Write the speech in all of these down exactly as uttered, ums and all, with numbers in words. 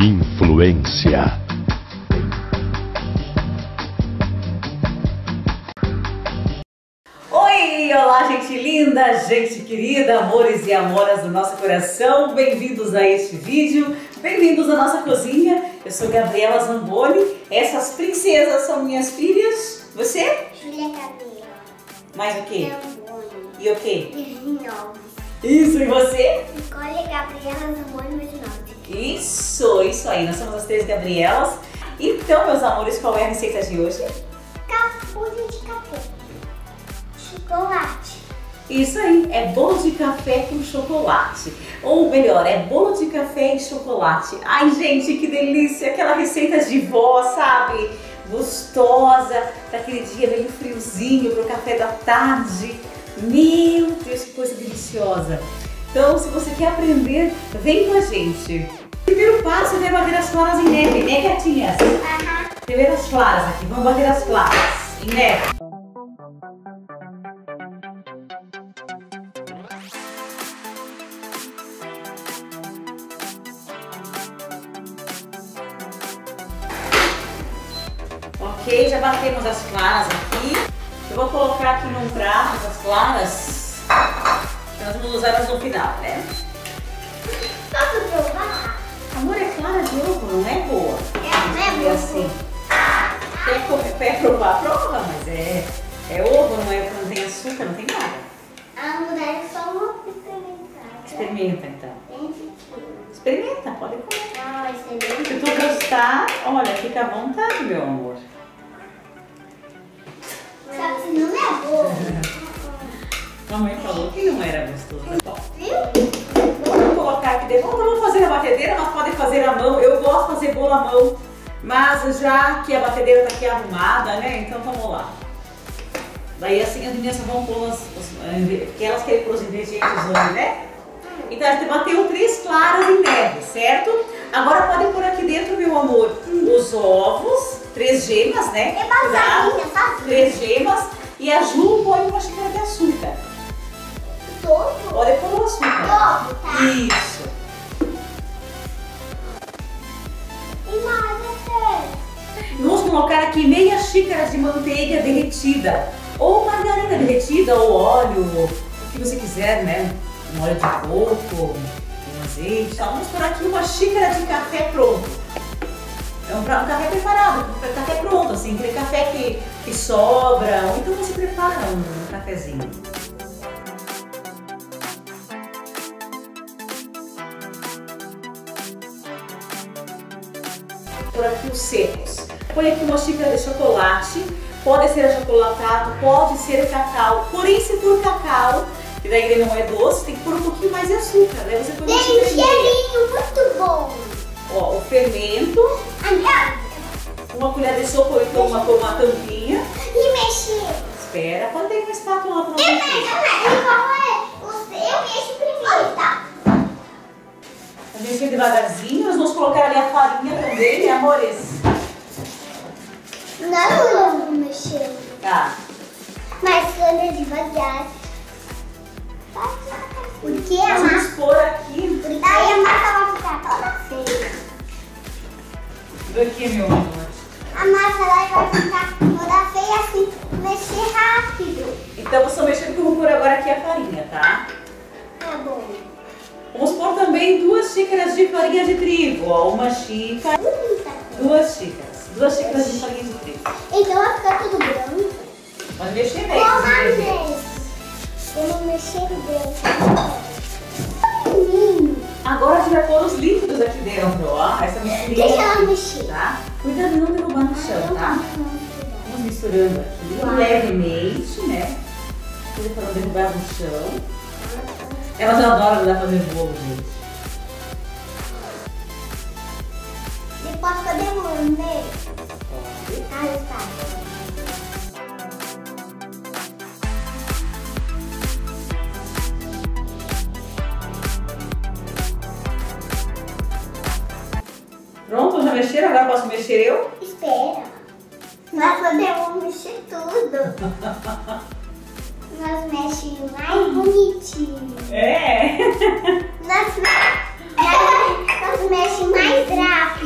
Influência. Oi, olá gente linda, gente querida, amores e amoras do nosso coração, bem-vindos a este vídeo, bem-vindos à nossa cozinha. Eu sou Gabriela Zamboni, essas princesas são minhas filhas. Você? Júlia Gabriela. Mais o quê? Zamboni. E o quê? Virginova. Isso, e você? Nicole Gabriela Zamboni Virginova. Isso, isso aí, nós somos as três Gabrielas. Então, meus amores, qual é a receita de hoje? Capulho de café. Chocolate. Isso aí, é bolo de café com chocolate. Ou melhor, é bolo de café e chocolate. Ai, gente, que delícia! Aquela receita de vó, sabe? Gostosa, daquele dia meio friozinho pro café da tarde. Meu Deus, que coisa deliciosa! Então, se você quer aprender, vem com a gente. Primeiro passo é bater as claras em neve, né, gatinhas? Aham. Primeiro as claras aqui, vamos bater as claras em neve. Ok, já batemos as claras aqui. Eu vou colocar aqui num prato as claras, que nós vamos usar elas no final, né? Posso provar? Amor, é clara de ovo, não é boa? É, não é boa. Assim. Quer, comer, quer provar? Prova, mas é, é ovo, não é, não tem açúcar, não tem nada. A mulher só uma experimentar. Experimenta então. Tem Experimenta, pode comer. Ah, excelente. Se tu gostar, olha, fica à vontade, meu amor. Só que não é boa. Mamãe falou que não era gostoso. Bom, Viu? vamos colocar aqui dentro. Não vamos fazer na batedeira, mas pode fazer à mão. Eu gosto de fazer bolo à mão, mas já que a batedeira tá aqui arrumada, né? Então vamos lá. Daí assim as meninas vão pôr os, os, porque elas querem pôr os ingredientes hoje, né? Então a gente bateu três claras em neve, certo? Agora pode pôr aqui dentro, meu amor, os ovos, três gemas, né? É basadinha, tá? Três gemas e a Ju põe uma xícara de açúcar. Todo? Pode pôr o açúcar. Todo, tá? Isso. E mais é Vamos colocar aqui meia xícara de manteiga derretida, ou margarina derretida, ou óleo, o que você quiser, né? Um óleo de coco, um azeite. Então, vamos pôr aqui uma xícara de café pronto. É um, um café preparado, um café pronto, assim, aquele café que, que sobra, ou então você prepara um, um cafezinho. Por aqui os secos. Põe aqui uma xícara de chocolate, pode ser achocolatado, pode ser cacau, porém se for cacau, e daí ele não é doce, tem que pôr um pouquinho mais de açúcar, daí você põe uma Tem um xícara. cheirinho muito bom. Ó, o fermento, Aliás, uma colher de sopa ou então uma, uma tampinha. e mexer. Espera, quando tem uma espátula lá pra Eu você. mexo, igual é. Você, eu mexo primeiro, tá? Vamos mexer devagarzinho, nós vamos colocar ali a farinha também, né, amores? Não, eu vou mexer. Tá. Mas quando é devagar. Porque a Nós massa. vamos pôr aqui. Daí a massa vai ficar toda feia. Aqui, meu amor. A massa lá vai ficar toda feia assim. Mexer rápido. Então, você mexendo que eu vou pôr agora aqui a farinha, tá? Tá bom. Vamos pôr também duas xícaras de farinha de trigo, ó. Uma xícara, duas xícaras. Duas xícaras de farinha de trigo. Então vai ficar tudo branco. Pode mexer bem. Como os ingredientes. assim? Vamos mexer bem. Menino. Agora a gente vai pôr os líquidos aqui dentro, ó. Essa misturinha. Deixa ela aqui, mexer. tá? Cuidado de não derrubar no chão, tá? Vamos misturando aqui levemente, né? Cuida para não derrubar no chão. Elas adoram ajudar a fazer bolo, gente. Depois podemos lamber. Pode. Ah, tá. Pronto, já mexeram? Agora posso mexer eu? Espera. Nós podemos mexer tudo. Nós mexemos mais bonitinho. É. Nós, nós, nós mexemos mais rápido.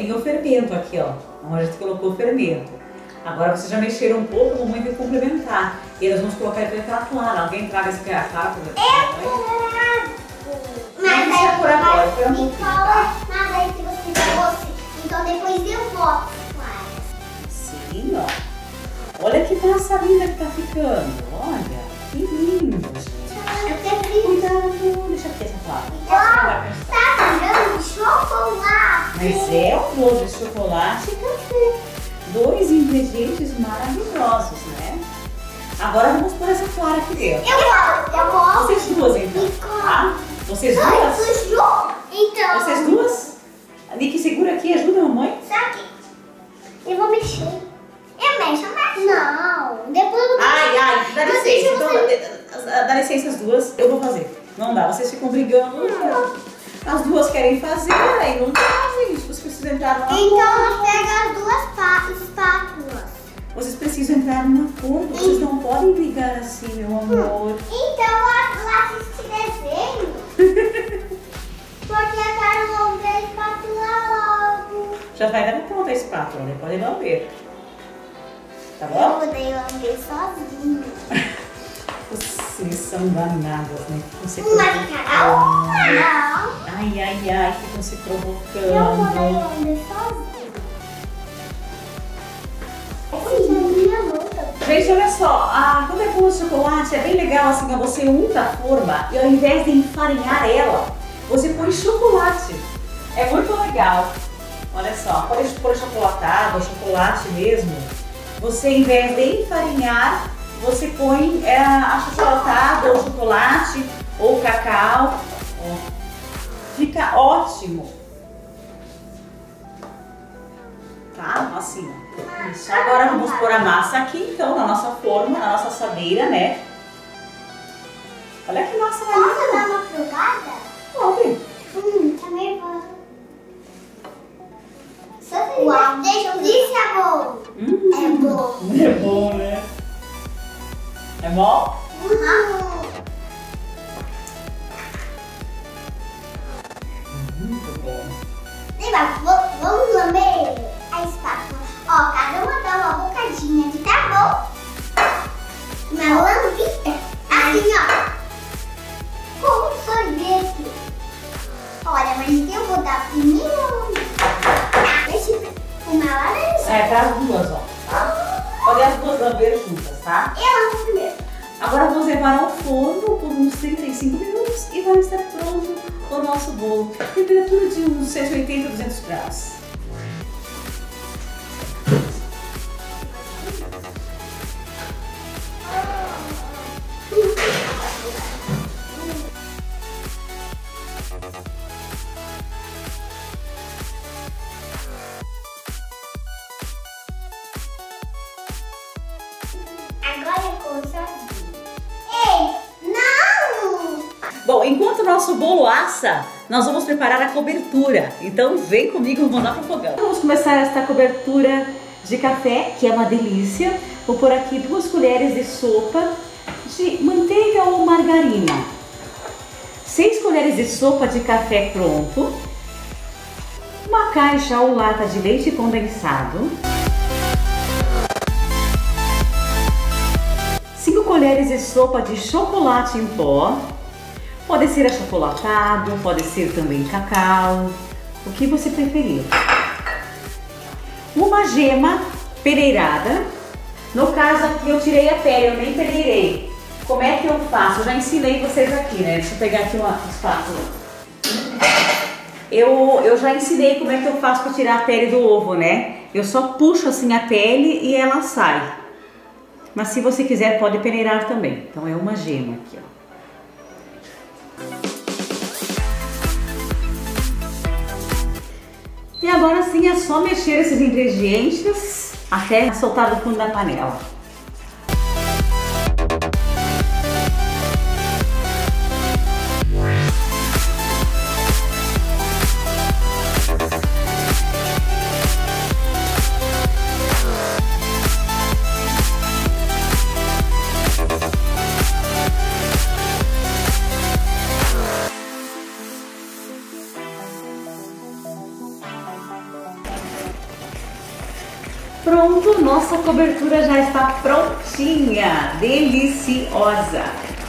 o fermento aqui, ó. Onde a gente colocou o fermento. Agora vocês já mexeram um pouco, a mamãe vai complementar. E nós vamos colocar ele pra clara. Alguém traga esse clara pra Eu trago. Mas aí por agora, foi um pouquinho, tá? Mas aí se você fosse, então depois eu boto claras. Sim, ó. Olha que massa linda que tá ficando. Olha, que lindo, gente. Eu quero Cuidado, deixa aqui essa clara. tá virando chocolate. Mas é um bolo de chocolate e café. Dois ingredientes maravilhosos, né? Agora vamos pôr essa clara aqui dentro. Eu gosto, eu gosto. Vocês duas, então. Tá? Vocês Ai, duas? sujou. Então. Vocês duas? A Nick segura aqui, ajuda a mamãe. Só que eu vou mexer. Eu mexo, mas não. Depois eu vou Ai, ai, dá Eu licença. deixo Então, você- dá, dá licença as duas, eu vou fazer. Não dá, vocês ficam brigando. As duas querem fazer, aí não fazem. Vocês precisam entrar numa Então acordo. eu pego as duas pa- espátulas. Vocês precisam entrar num acordo. Vocês não podem brigar assim, meu amor. Então lá, lá assiste desenho. Porque a cara não vê a espátula logo. Já vai dar pronta a espátula, né? Podem não ver. Tá Eu bom? vou daí lamber sozinho. Vocês são danadas, né? Ficam se Mas Carol, provocando. não. Ai, ai, ai, ficam se Eu vou daí provocando. lamber sozinho. Sim, minha luta. Gente, olha só, ah, quando é bolo de chocolate é bem legal assim, ó, você unta a forma e ao invés de enfarinhar ela, você põe chocolate. É muito legal. Olha só, pode pôr chocolatado, chocolate mesmo. Você, em vez de enfarinhar, você põe é, achocolatado ou chocolate ou cacau. Ó. Fica ótimo. Tá? Assim, ó. Isso. Agora vamos pôr a massa aqui, então, na nossa forma, na nossa assadeira, né? Olha que massa Posso linda. dar uma frugada? Pode. Hum, tá nervosa. Uau, deixa eu ver se é bom. Hum. É bom. É bom, né? É bom? Uhum. Muito bom. Lembra, v- vamos lamber a espátula. Ó, cada uma dá uma bocadinha aqui, tá bom? Uma lambida. Assim, ó. Como um sorvete. Olha, mas eu vou dar primeiro a lambida. Deixa eu uma laranja. É, para as duas, ó. Tá? Pode as duas lamber juntas, tá? Eu lambo primeiro. Agora vamos levar ao forno por uns trinta e cinco minutos e vai estar pronto o nosso bolo. Temperatura de uns cento e oitenta a duzentos graus. Agora eu como sozinho. Ei, não! Bom, enquanto o nosso bolo assa, nós vamos preparar a cobertura. Então vem comigo, vamos lá pro fogão. Vamos começar esta cobertura de café, que é uma delícia. Vou pôr aqui duas colheres de sopa de manteiga ou margarina. Seis colheres de sopa de café pronto. Uma caixa ou lata de leite condensado. cinco colheres de sopa de chocolate em pó. Pode ser achocolatado, pode ser também cacau, o que você preferir. Uma gema peneirada. No caso aqui eu tirei a pele, eu nem peneirei. Como é que eu faço? Eu já ensinei vocês aqui, né? Deixa eu pegar aqui uma espátula. Eu, eu já ensinei como é que eu faço para tirar a pele do ovo, né? Eu só puxo assim a pele e ela sai. Mas se você quiser pode peneirar também. Então é uma gema aqui, ó. E agora sim é só mexer esses ingredientes até soltar do fundo da panela. Pronto, nossa cobertura já está prontinha, deliciosa.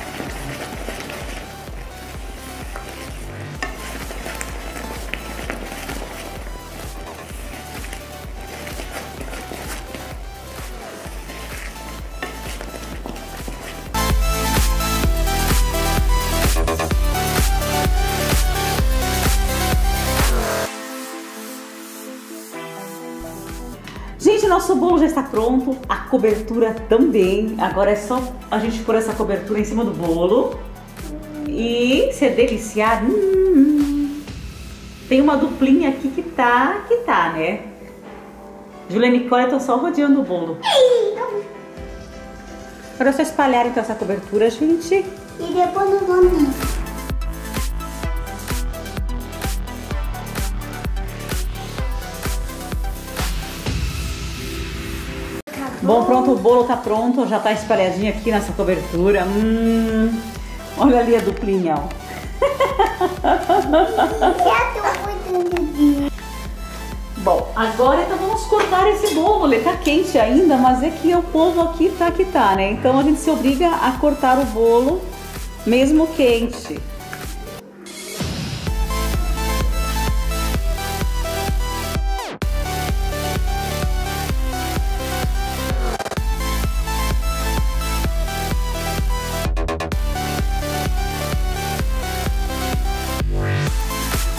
Gente, nosso bolo já está pronto, a cobertura também. Agora é só a gente pôr essa cobertura em cima do bolo e se deliciar. Hum, tem uma duplinha aqui que tá, que tá, né? Júlia e Nicole estão só rodeando o bolo. Agora é só espalhar então essa cobertura, gente. E depois nós vamos... Bom, pronto, o bolo tá pronto, já tá espalhadinho aqui nessa cobertura. Hum, olha ali a duplinha, ó. Bom, agora então vamos cortar esse bolo. Ele tá quente ainda, mas é que o povo aqui tá que tá, né? Então a gente se obriga a cortar o bolo mesmo quente.